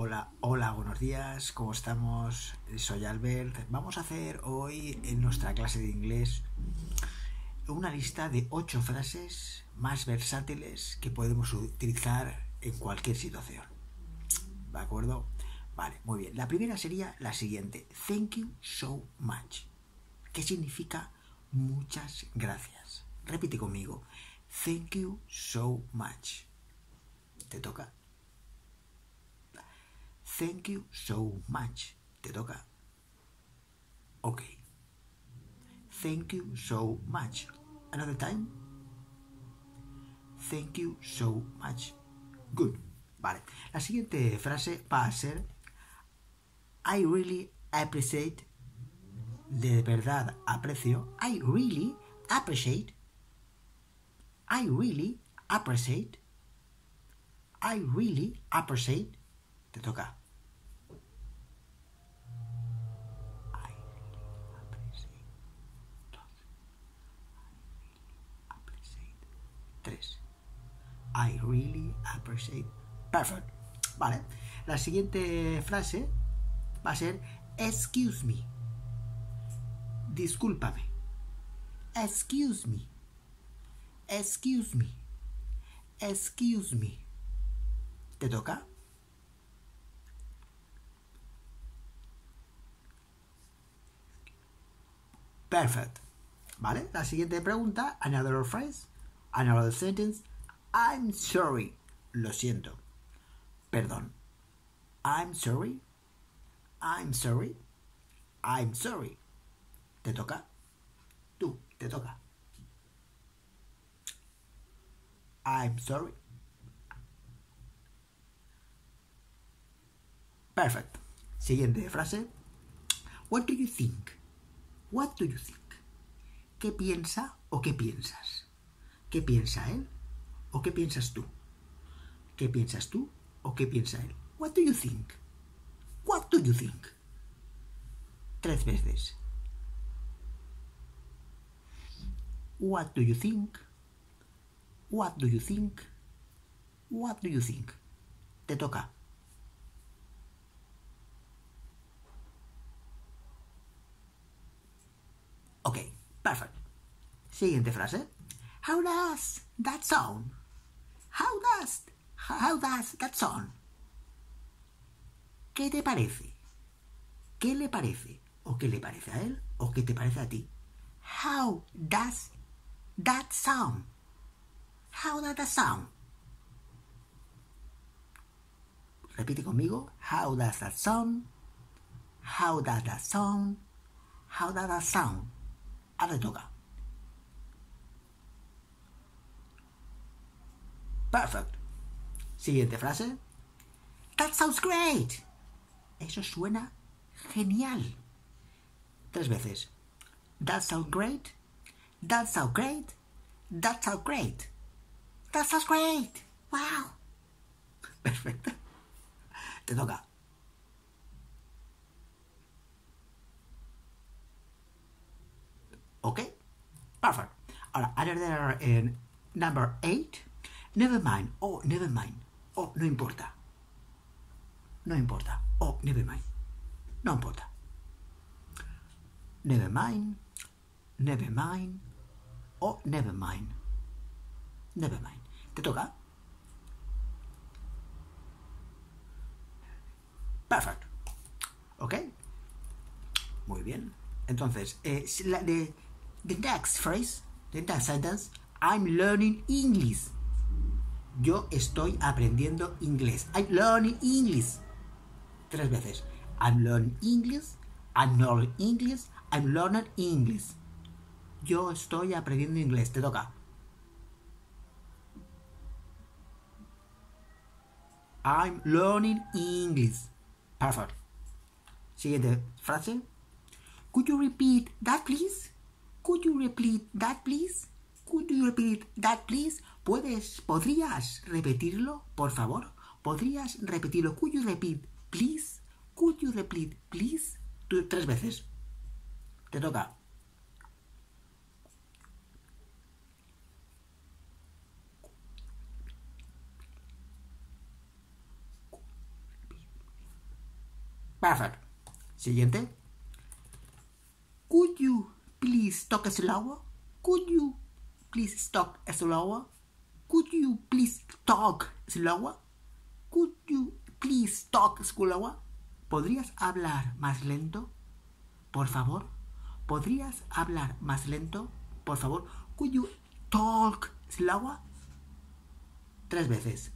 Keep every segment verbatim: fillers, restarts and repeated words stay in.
Hola, hola, buenos días, ¿cómo estamos? Soy Albert. Vamos a hacer hoy en nuestra clase de inglés una lista de ocho frases más versátiles que podemos utilizar en cualquier situación. ¿De acuerdo? Vale, muy bien. La primera sería la siguiente. Thank you so much. ¿Qué significa muchas gracias? Repite conmigo. Thank you so much. ¿Te toca? Thank you so much. ¿Te toca? Ok. Thank you so much. Another time. Thank you so much. Good. Vale. La siguiente frase va a ser I really appreciate. De verdad aprecio. I really appreciate. I really appreciate. I really appreciate. Te toca. tres. I really appreciate. Perfect. Vale. La siguiente frase va a ser excuse me. Discúlpame. Excuse me. Excuse me. Excuse me. ¿Te toca? Perfect. ¿Vale? La siguiente pregunta, another phrase, another sentence. I'm sorry. Lo siento. Perdón. I'm sorry. I'm sorry. I'm sorry. ¿Te toca? Tú, te toca. I'm sorry. Perfect. Siguiente frase. What do you think? What do you think? ¿Qué piensa o qué piensas? ¿Qué piensa él o qué piensas tú? ¿Qué piensas tú o qué piensa él? What do you think? What do you think? Tres veces. What do you think? What do you think? What do you think? Te toca. Ok, perfect. Siguiente frase. How does that sound? How does, how does that sound? ¿Qué te parece? ¿Qué le parece? ¿O qué le parece a él? ¿O qué te parece a ti? How does that sound? How does that sound? Repite conmigo. How does that sound? How does that sound? How does that sound? Ahora te toca. Perfect. Siguiente frase. That sounds great. Eso suena genial. Tres veces. That sounds great. That sounds great. That sounds great. That sounds great. Wow. Perfecto. Te toca. Ok. Perfect. Ahora, another uh, number eight. Never mind. Oh, never mind. Oh, no importa. No importa. Oh, never mind. No importa. Never mind. Never mind. Oh, never mind. Never mind. ¿Te toca? Perfect. ¿Ok? Muy bien. Entonces, eh, la, the, the next phrase, the next sentence, I'm learning English. Yo estoy aprendiendo inglés. I'm learning English. Tres veces. I'm learning English. I'm learning English. I'm learning English. Yo estoy aprendiendo inglés. Te toca. I'm learning English. Perfect. Siguiente frase. Could you repeat that, please? Could you repeat that, please? Could you repeat that, please? ¿Puedes, podrías repetirlo, por favor? ¿Podrías repetirlo? Could you repeat, please? Could you repeat, please? Tú, tres veces. Te toca. Perfect. Siguiente. Could you please talk slower? Could you please talk slower? Could you please talk slower? Could you please talk slower? ¿Podrías hablar más lento? Por favor. ¿Podrías hablar más lento? Por favor. Could you talk slower? Tres veces.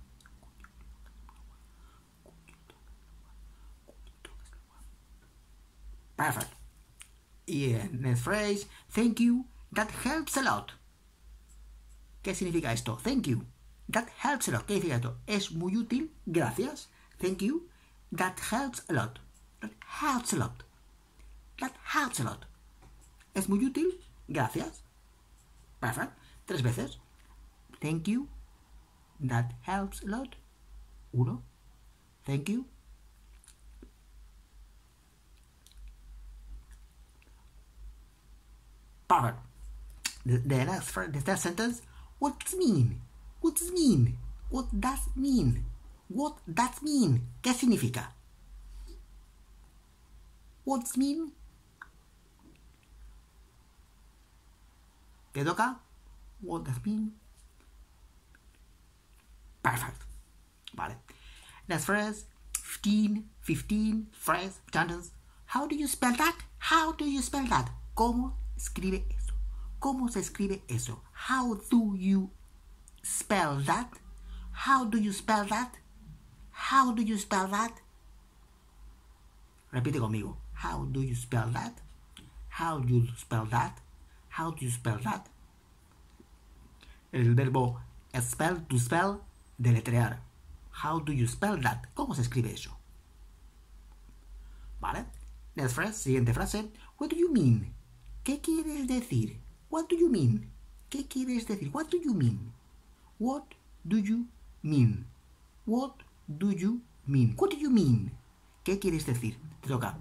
Perfect. Y en next phrase, thank you, that helps a lot. ¿Qué significa esto? Thank you, that helps a lot. ¿Qué significa esto? Es muy útil, gracias. Thank you, that helps a lot. That helps a lot. That helps a lot. Es muy útil, gracias. Perfect. Tres veces. Thank you, that helps a lot. Uno. Thank you. Perfect. The, the next the next sentence. What does mean? What does mean? What does mean? What does mean? ¿Qué significa? What does mean? ¿Te toca? What does mean? Perfect. Vale. Next phrase. Fifteen. Fifteen. Phrase. Sentence. How do you spell that? How do you spell that? ¿Cómo escribe eso? ¿Cómo se escribe eso? How do you spell that? How do you spell that? How do you spell that? Repite conmigo. How do you spell that? How do you spell that? How do you spell that? El verbo spell, to spell, deletrear. How do you spell that? ¿Cómo se escribe eso? ¿Vale? Next phrase, siguiente frase. What do you mean? ¿Qué quieres decir? What do you mean? ¿Qué quieres decir? What do you mean? What do you mean? What do you mean? What do you mean? ¿Qué quieres decir? Te toca.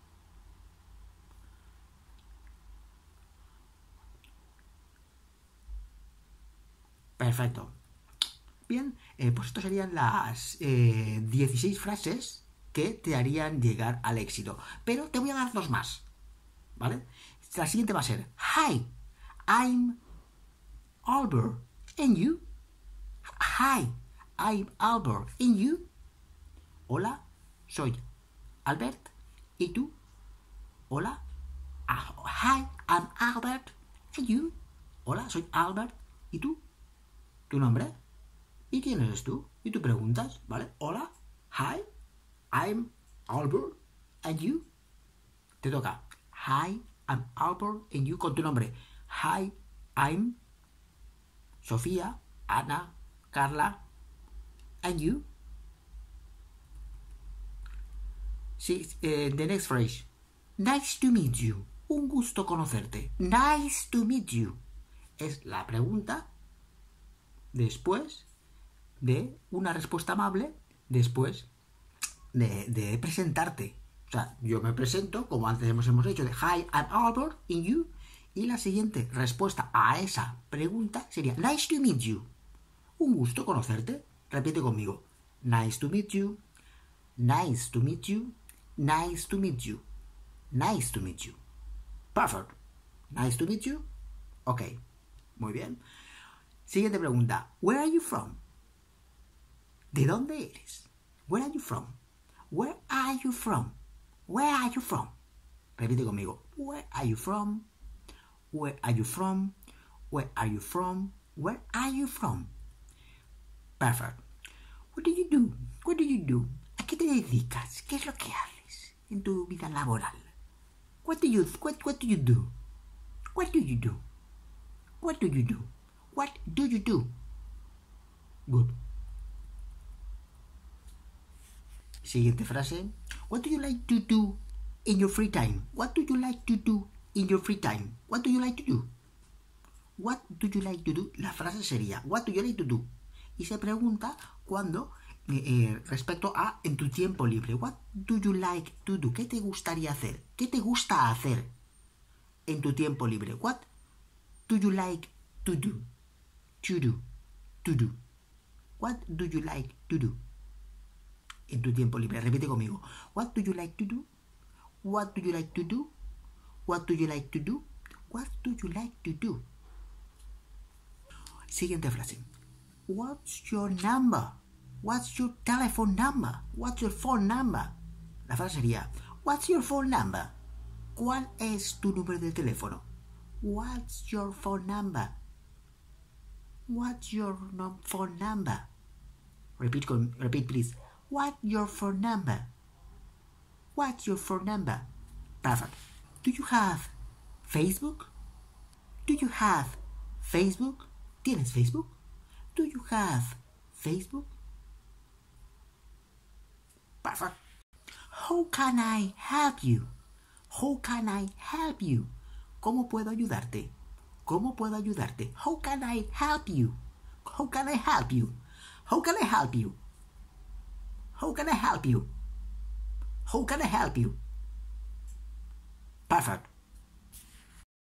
Perfecto. Bien, eh, pues estas serían las eh, dieciséis frases que te harían llegar al éxito. Pero te voy a dar dos más. ¿Vale? La siguiente va a ser: Hi, I'm Albert. And you? Hi, I'm Albert. And you? Hola, soy Albert. ¿Y tú? Hola. Ah, hi, I'm Albert. And you? Hola, soy Albert. ¿Y tú? ¿Tu nombre? ¿Y quién eres tú? Y tú preguntas, ¿vale? Hola, hi, I'm Albert. And you? Te toca. Hi, I'm Albert. And you con tu nombre. Hi, I'm Sofía, Ana, Carla. And you? Sí, uh, the next phrase. Nice to meet you. Un gusto conocerte. Nice to meet you. Es la pregunta después de una respuesta amable, después de, de presentarte. O sea, yo me presento, como antes hemos, hemos hecho, de Hi, I'm Albert, and you. Y la siguiente respuesta a esa pregunta sería Nice to meet you. Un gusto conocerte. Repite conmigo. Nice to meet you. Nice to meet you. Nice to meet you. Nice to meet you. Perfect. Nice to meet you. Ok. Muy bien. Siguiente pregunta. Where are you from? ¿De dónde eres? Where are you from? Where are you from? Where are you from? Repite conmigo. Where are you from? Where are you from? Where are you from? Where are you from? Perfect. What do you do? What do you do? ¿A qué te dedicas? ¿Qué es lo que haces en tu vida laboral? What do you what, what do you do? What do you do? What do you do? What do you do? Good. Siguiente frase. What do you like to do in your free time? What do you like to do in your free time? What do you like to do? What do you like to do? La frase sería What do you like to do? Y se pregunta cuando eh, eh, respecto a en tu tiempo libre. What do you like to do? ¿Qué te gustaría hacer? ¿Qué te gusta hacer en tu tiempo libre? What do you like to do? To do. To do. What do you like to do? en tu tiempo libre? Repite conmigo. What do you like to do? What do you like to do? What do you like to do? What do you like to do? Siguiente frase. What's your number? What's your telephone number? What's your phone number? La frase sería, What's your phone number? ¿Cuál es tu número de teléfono? What's your phone number? What's your no phone number? Repeat, repeat, please. What's your phone number? What's your phone number? Perfect. Do you have Facebook? Do you have Facebook? ¿Tienes Facebook? Do you have Facebook? Perfect. How can I help you? How can I help you? ¿Cómo puedo ayudarte? ¿Cómo puedo ayudarte? How can I help you? How can I help you? How can I help you? How can I help you? How can I help you? Perfect.